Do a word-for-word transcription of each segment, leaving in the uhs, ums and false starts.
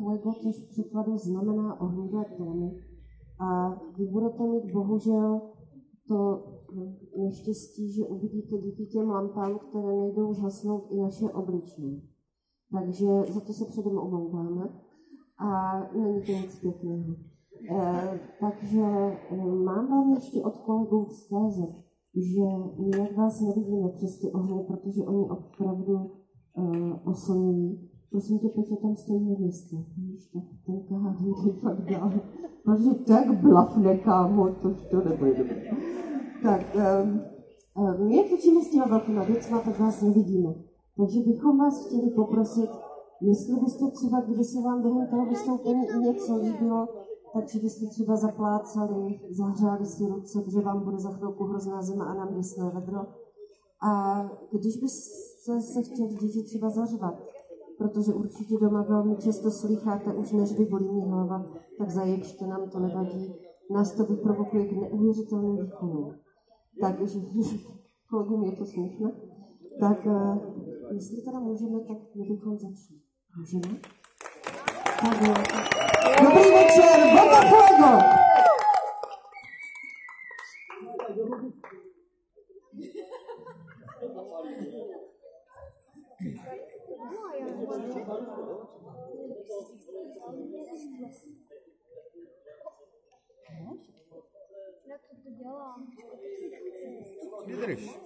fuego, což v překladu znamená ohnivé tóny. A vy budete mít bohužel to neštěstí, že uvidíte díky těm lampám, které nejdou zhasnout i naše obličeje. Takže za to se předem omlouváme a není to nic pěkného. E, takže e, mám vám ještě od kolegů vzkázat, že my vás nevidíme přes ty ohně, protože oni opravdu e, oslňují. Prosím tě, Petě, tam stojí nevěsta. Víš, tak ten kahádník a tak dále. Takže tak blafne, kámo, tož to nebude dobré. Tak, um, um, my jak točíme s těma velkýma věcma, tak vás nevidíme. Takže bychom vás chtěli poprosit, jestli byste třeba, kdyby se vám během toho vystoupení i něco líbilo, takže byste třeba zaplácali, zahřáli si ruce, protože vám bude za chvilku hrozná zima a nám vysné vedro. A když byste se chtěli děti třeba zařvat, protože určitě doma velmi často slycháte, už než by bolí mě hlava, tak zaječte, nám to nevadí. Nás to vyprovokuje k neuvěřitelným výkonům. Takže kolegům je to směšné. Tak uh, jestli teda můžeme, tak kdybychom začít. Můžeme? Tak jo. Dobrý večer, Boga Fuego! Jak to dělám? Vydrž.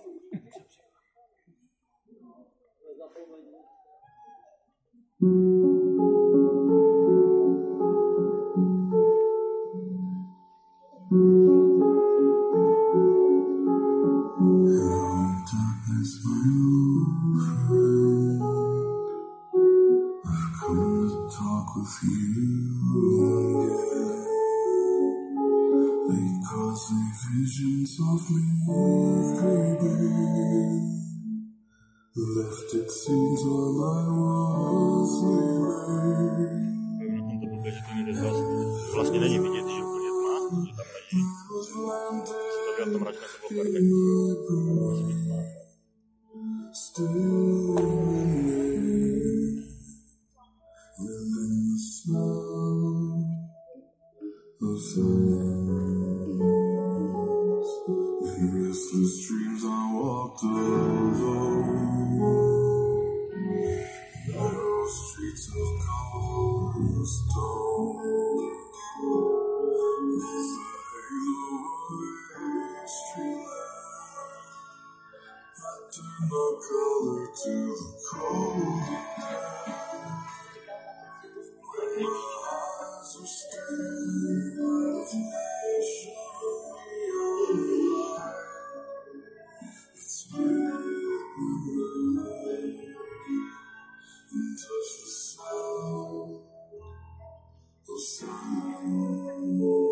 Left it scenes while I was sleeping. Na tomto blbě, že to někde zas vlastně není vidět, že úplně tma, že tam leží. To v tom mračně to bylo perfektní. Musí být tma. Still remain within the sound of silence. In restless dreams I walked alone. Narrow streets of cobblestone. Neath the halo of a street lamp, I turned my color to the cold again. When my eyes were staring at the nation. And touch the sound of silence.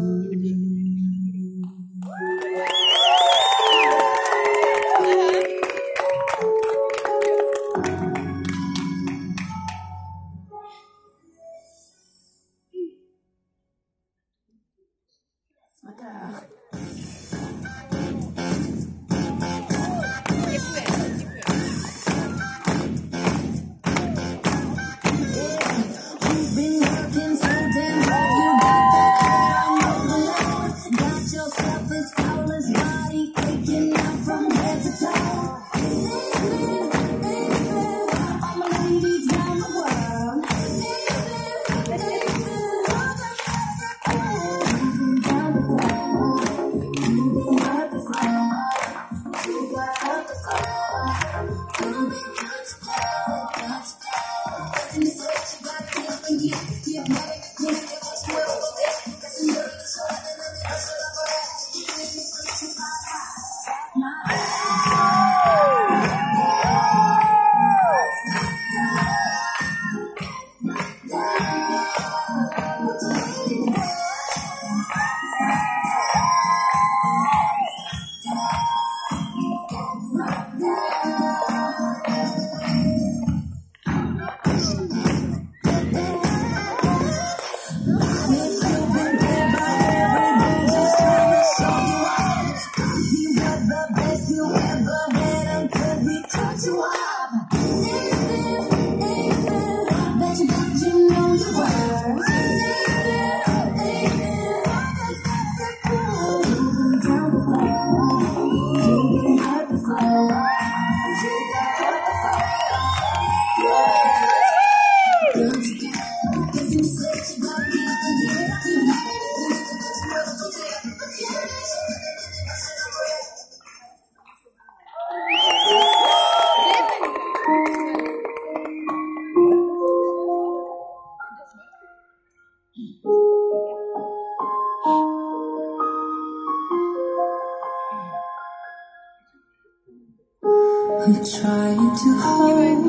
I'm trying to hold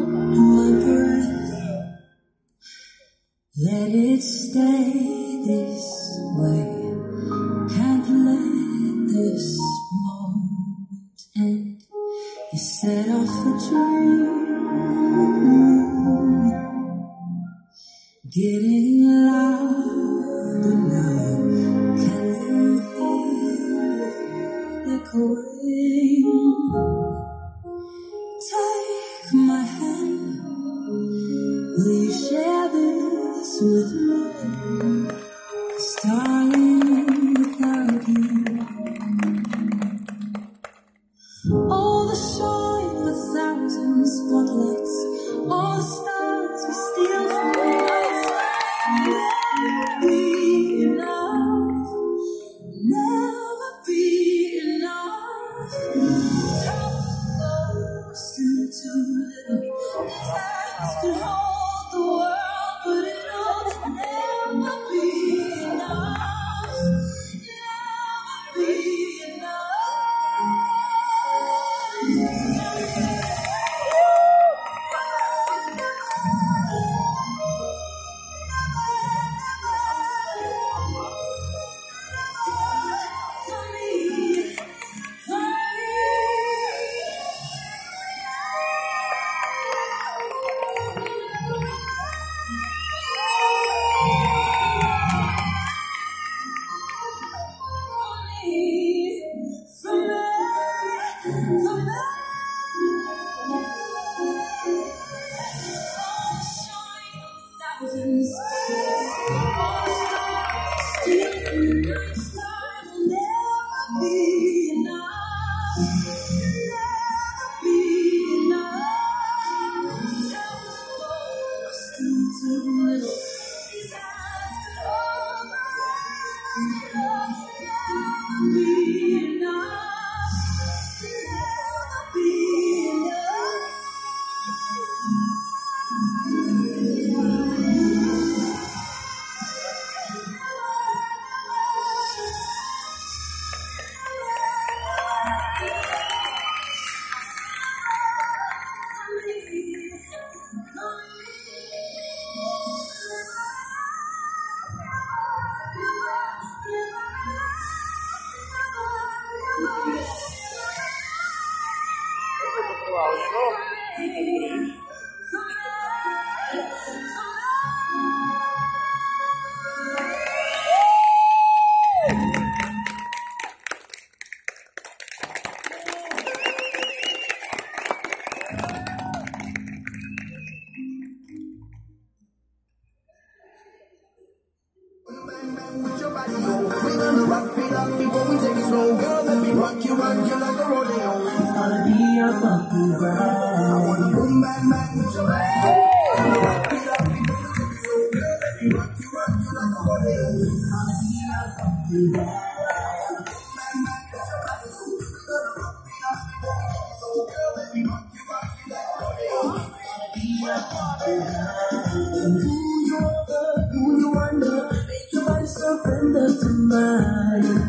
my breath, let it stay this way. Can't let this moment end. You set off a dream, getting louder now. Can you hear it echoing? Take my hand, will you share this with me? 'Cause darling, without you, all the shine of a thousand spotlights, all the stars we steal from the night, never be enough, never be enough. Still too little. These hands could hold the world, but it'll never be enough. Never be enough. For me, for me. move out. I wanna boom bang bang with your body. Do you wonder, make your body surrender to mine.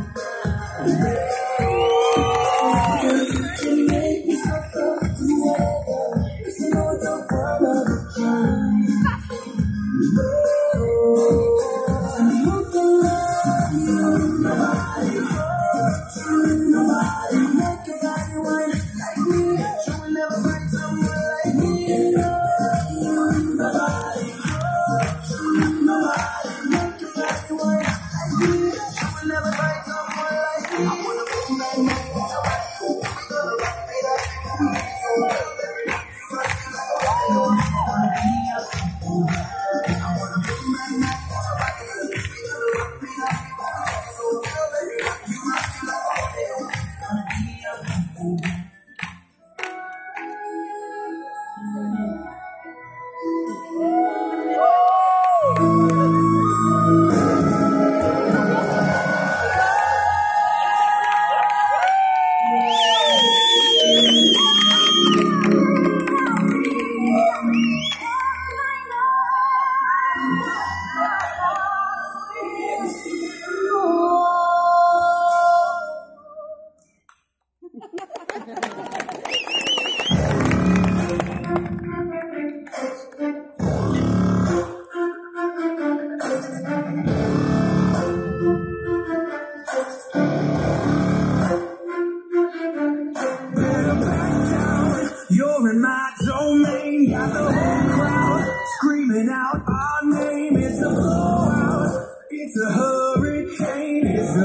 You're in my domain, got the whole crowd screaming out our name. It's a blowout, it's a hurricane, it's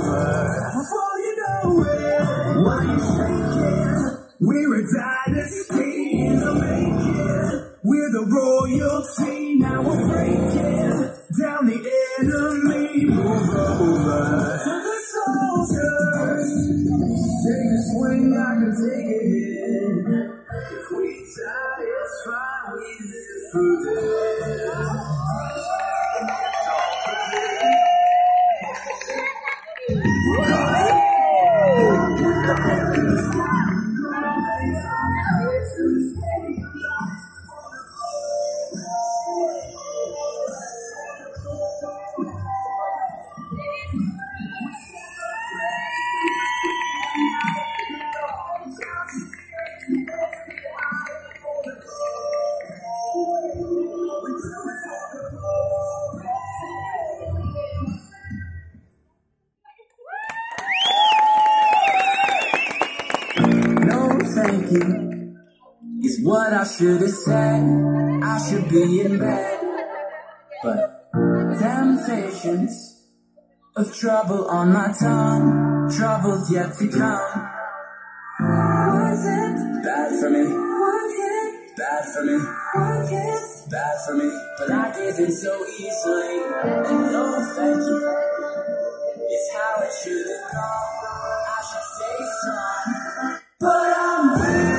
over before you know it. Why you shaking? We're a dynasty in the making. We're the royalty, now we're breaking down the enemy. Move over to the soldiers. Take a swing, I can take a hit. If we die, it's fine, we live through this. Thank you is what I should have said. I should be in bed, but temptations of trouble on my tongue, troubles yet to come. Was it bad for me? Was it bad for me? Was it bad for me? But I gave in so easily, and no thank you is how it should have gone. I should stay strong, but I'm weak.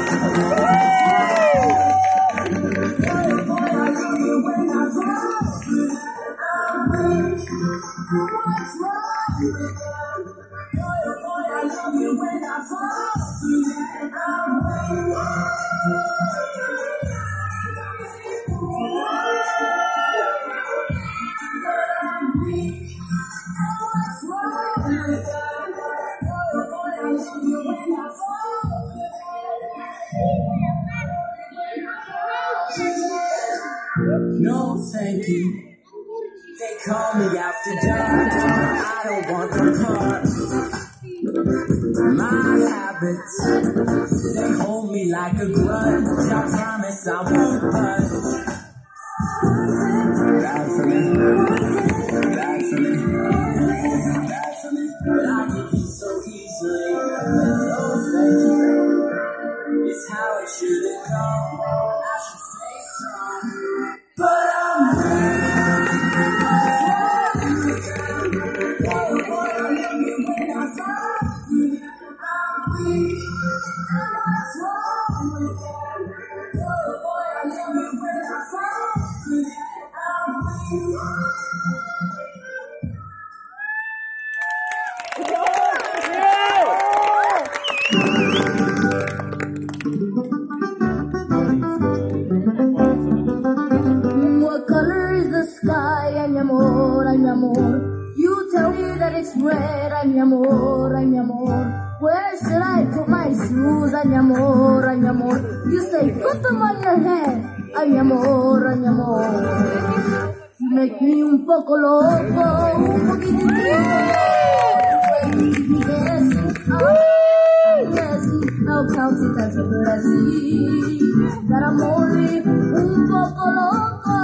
No, thank you. They call me after dark. I don't want their part. My habits, they hold me like a grudge. I promise I won't budge. Bad for me, bad for me, bad for me. But I give you so easily. No, thank you. It's how it should have gone. I should stay strong, but I'm weak. What's wrong? lyrics read, ay mi amor, ay mi amor. Where should I put my shoes, ay mi amor, ay mi amor. You say put them on your head, ay mi amor, ay mi amor. You make me un poco loco, un poquitito. I'll count it as a blessing that I'm only un poco loco.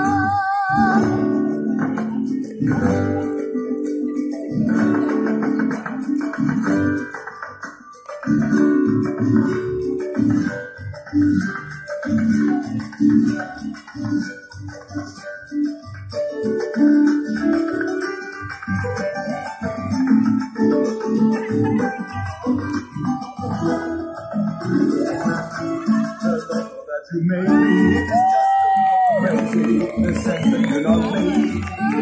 You made me just crazy, the sense that you're not me.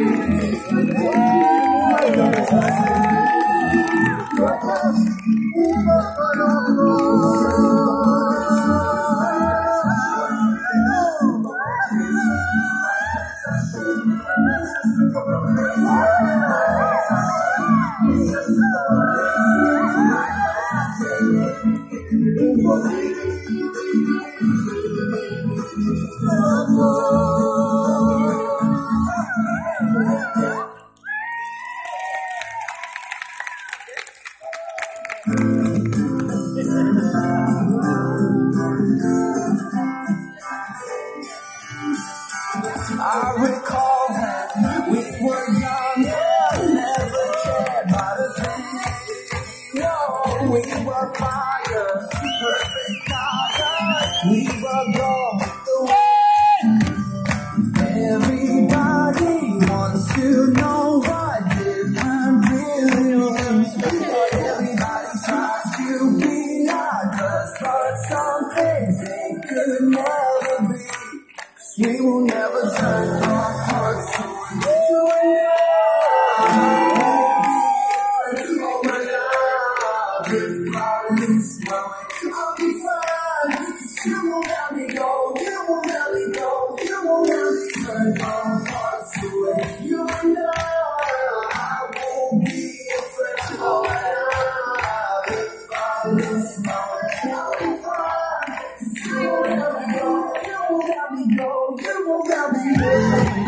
I recall that we were young and never cared about a thing. No, we were fire, perfect colors, we were gold. Everybody wants to know what different feelings. Everybody tries to be not us, but some things they could never be. We will never turn our hearts to you and I. If I lose my way, I'll be fine. 'Cause you won't let me go, you won't let me go, you won't let me turn our hearts away. You and I, I won't be afraid. Oh, and I, if I lose my way, I'll be fine. 'Cause you won't let me go, you won't let me go, you won't let me go.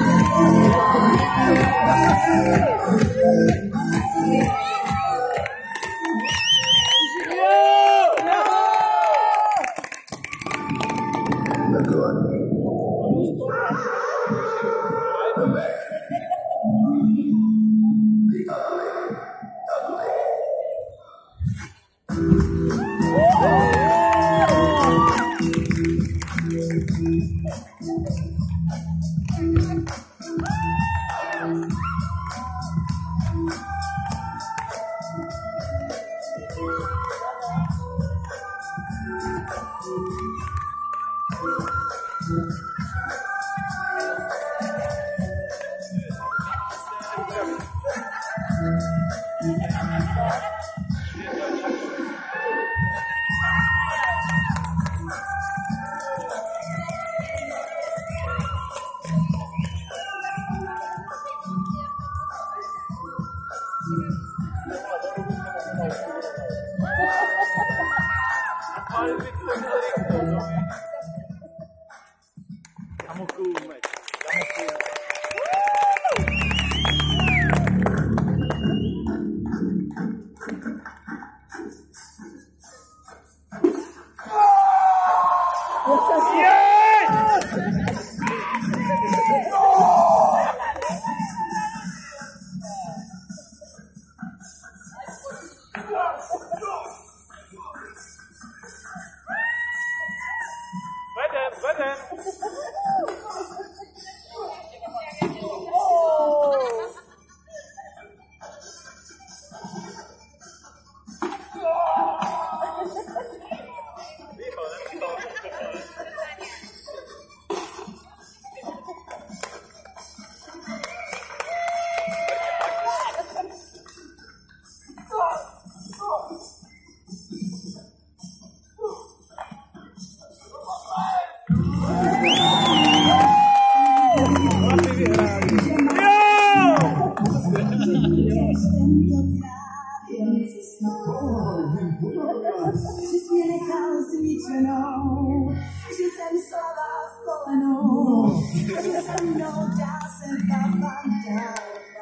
tentokrát jen si snad. Že jsi mě nechal zničenou, že jsem slabá v kolenou, že se mnou dá se ta fanta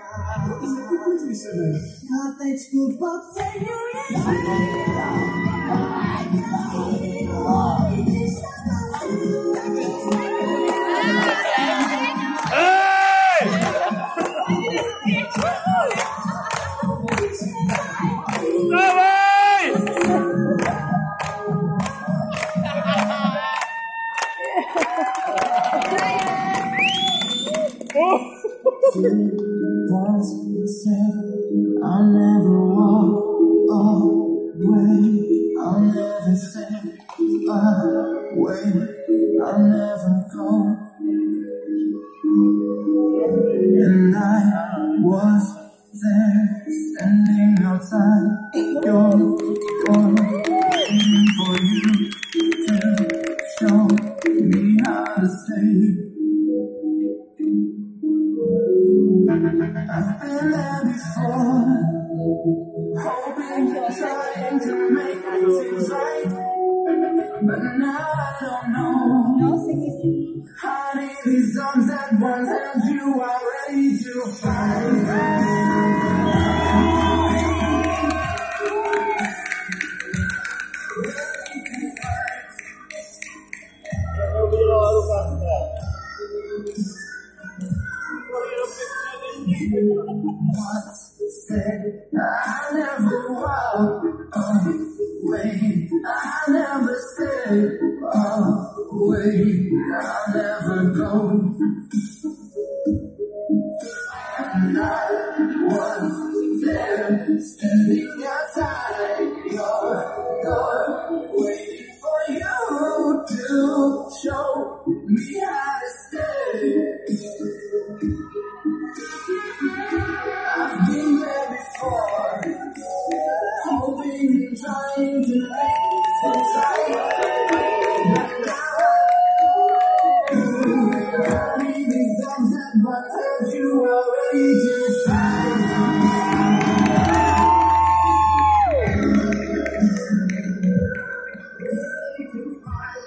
Kátečku podceňuješ once said I'll never walk away, I'll never say away, I'll never go. And I was there standing outside your door, waiting for you to show me how to stay. I've been there before, hoping, trying to make things right, but now I don't know how many these arms that once held you are ready to fight. Once said I'll never walk away, I'll never stay away, I'll never go. And I was there standing outside your door, waiting for you to show me how to stay. I've been there before, hoping and trying to make things right, but now I need these arms that once held you are ready to fight. Ready to fight.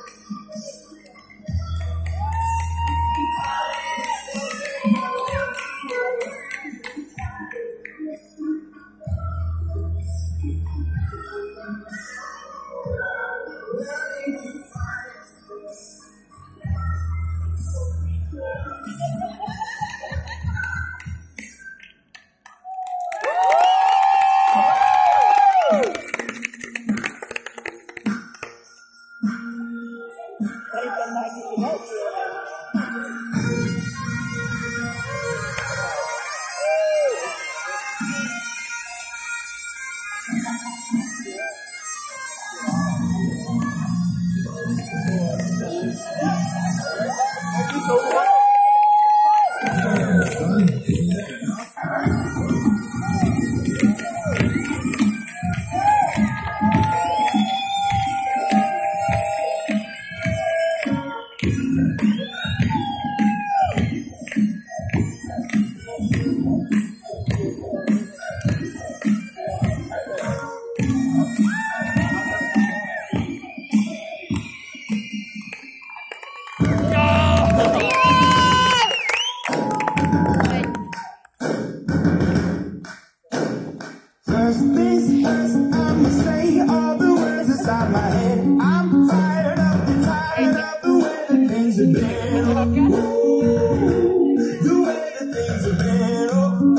First things first, I'ma say all the words inside my head. I'm tired of the tired of the way that things have been. Oh, the way that things have been. Oh,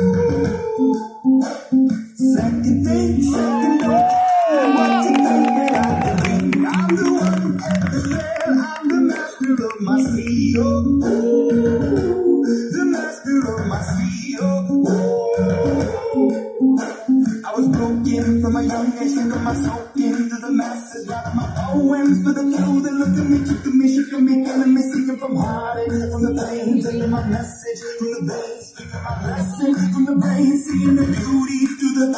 second thing, second thing, what you think that I can be? I'm the one at the sail, I'm the master of my sea. Oh, the master of my sea. Oh, I was broken from a young age, singing my soul into the masses, writing my poems for the few that looked at me, took to me, shook at me, killing me, singing from heartache, from the pain, taking my message, from the veins, speaking my blessing, from the brain, seeing the beauty through the...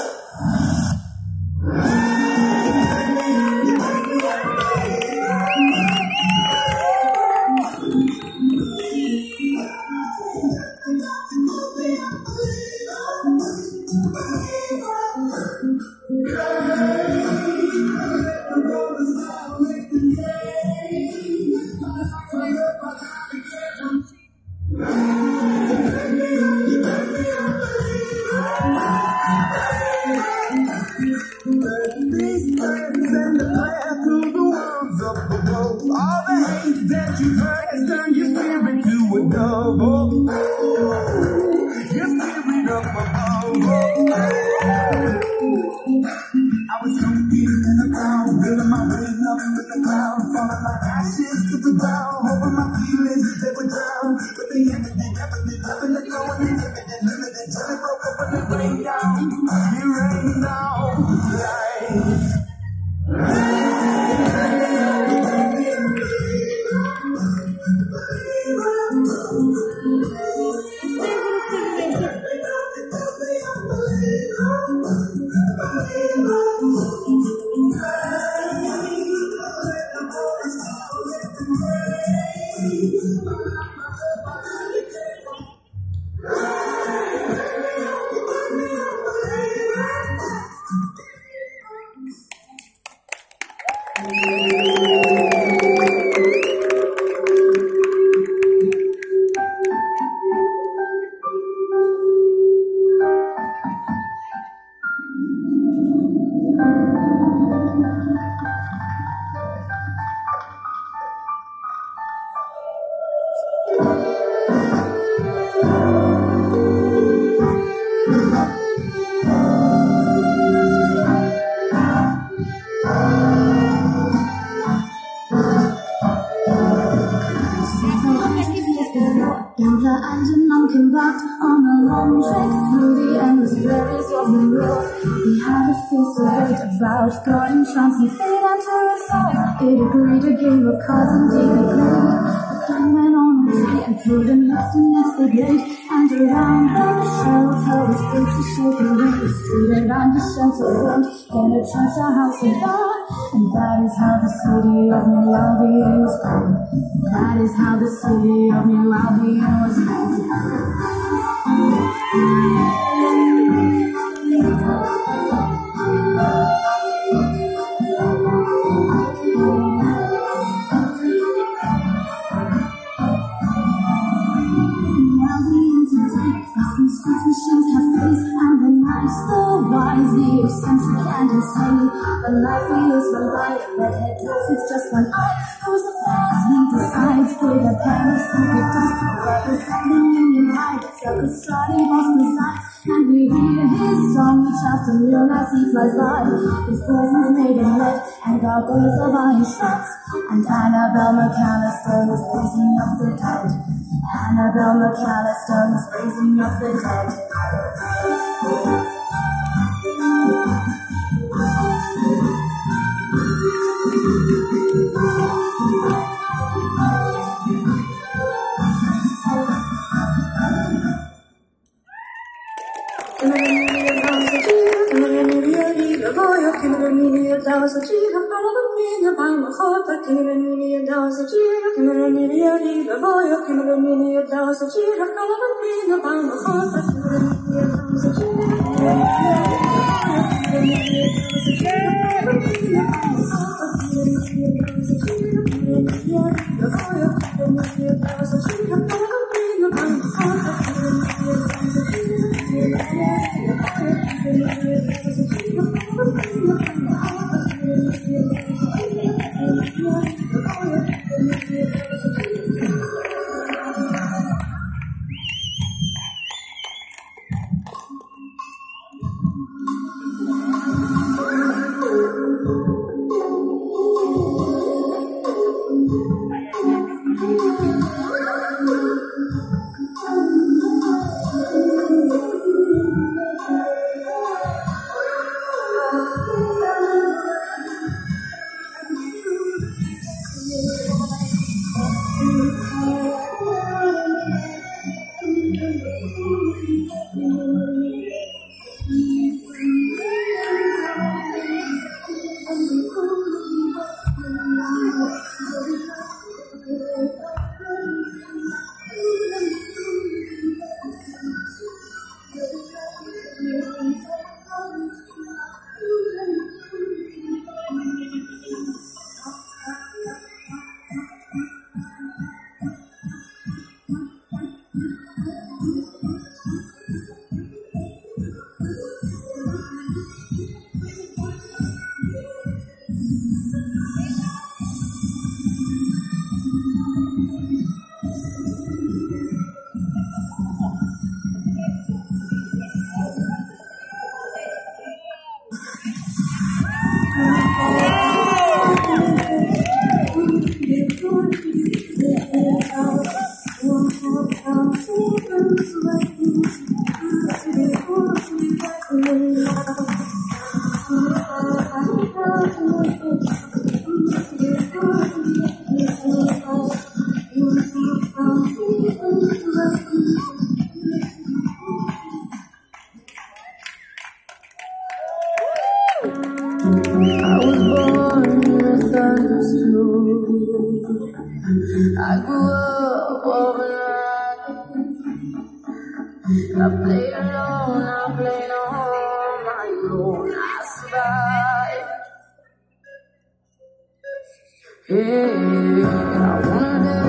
ashes to the ground, hoping my feelings they would drown. But they never did, never did, never let go and they never did, limited till it broke up and it rained down. It rained down like. On a long trek through the endless berries of the road, we had a feast of it about God and chance and fate and to resolve. It agreed a game of cards and daily played. The game went on a day and through the next and next they played. And around the shelter was built to shake and rain. The street around the shelter road, then a church, a house, and bar. And that is how the city of New Albion was born. That is how the city of New Albion was born. The life we used to light, redhead dress with just one eye. Who's the fast link decides with a pair of secret dust, representing Union High, circus starting Boston sides. And we hear his song each afternoon as he flies by. His presence made him red and gargoyles of iron shots. And Annabelle McAllister was raising up the dead. Annabelle McAllister was raising up the dead. I was born in a thunderstorm. I grew up overnight. I played alone, I played on my own. I survived. Hey, I wanna dance.